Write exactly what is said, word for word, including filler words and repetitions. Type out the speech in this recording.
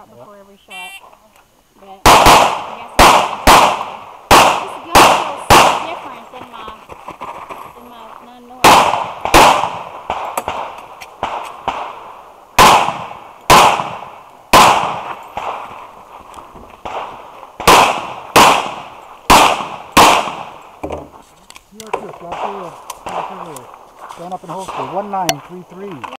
right before every shot. But I guess this gun feels so different than my than my nine millimeter. You are too, flash over, flash over. Going up in holster, one nine three three.